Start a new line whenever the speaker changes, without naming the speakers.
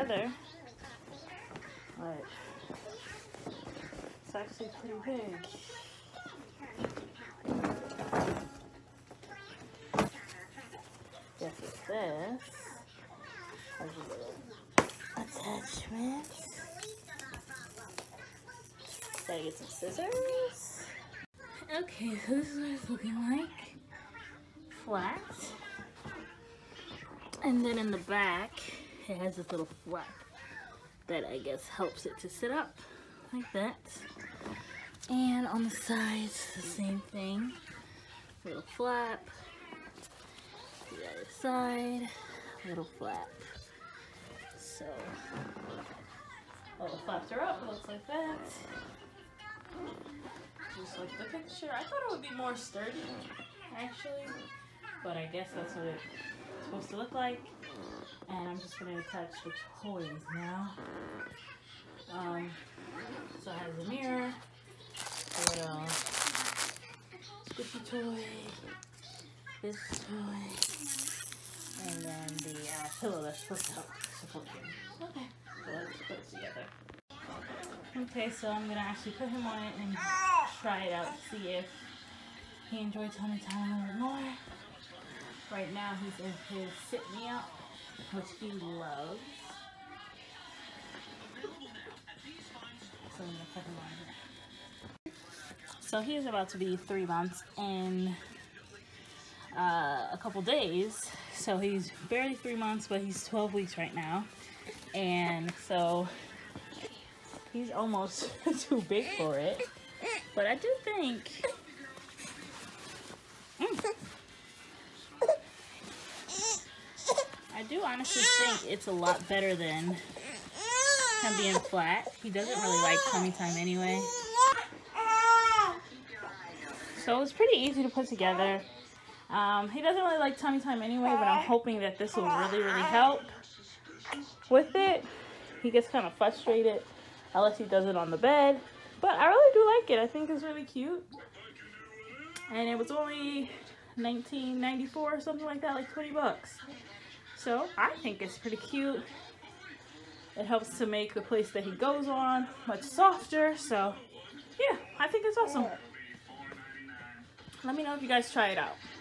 together. But it's actually pretty big. Guess it's this. There's a little attachment. Gotta get some scissors. Okay, so this is what it's looking like. Flat. And then in the back, it has this little flap that I guess helps it to sit up like that. And on the sides, the same thing. Little flap. The other side, little flap. So, all the flaps are up, looks like that. Just like the picture. I thought it would be more sturdy, actually. But I guess that's what it's supposed to look like. And I'm just going to attach the toys now. So it has a mirror, a little squishy toy, this toy, and then the pillow that's supposed to help support him. Okay, so let's put it together. Okay, so I'm going to actually put him on it and try it out to see if he enjoys tummy time a little bit more. Right now he's in his sit me up, which he loves. So I'm going to put him on here. So he is about to be 3 months in a couple days. So he's barely 3 months, but he's 12 weeks right now. And so he's almost too big for it. But I do think I do honestly think it's a lot better than him being flat. He doesn't really like tummy time anyway. So it's pretty easy to put together. He doesn't really like tummy time anyway, but I'm hoping that this will really, really help with it. He gets kind of frustrated unless he does it on the bed. But I really do like it. I think it's really cute. And it was only $19.94 or something like that, like 20 bucks. So I think it's pretty cute. It helps to make the place that he goes on much softer. So yeah, I think it's awesome. Let me know if you guys try it out.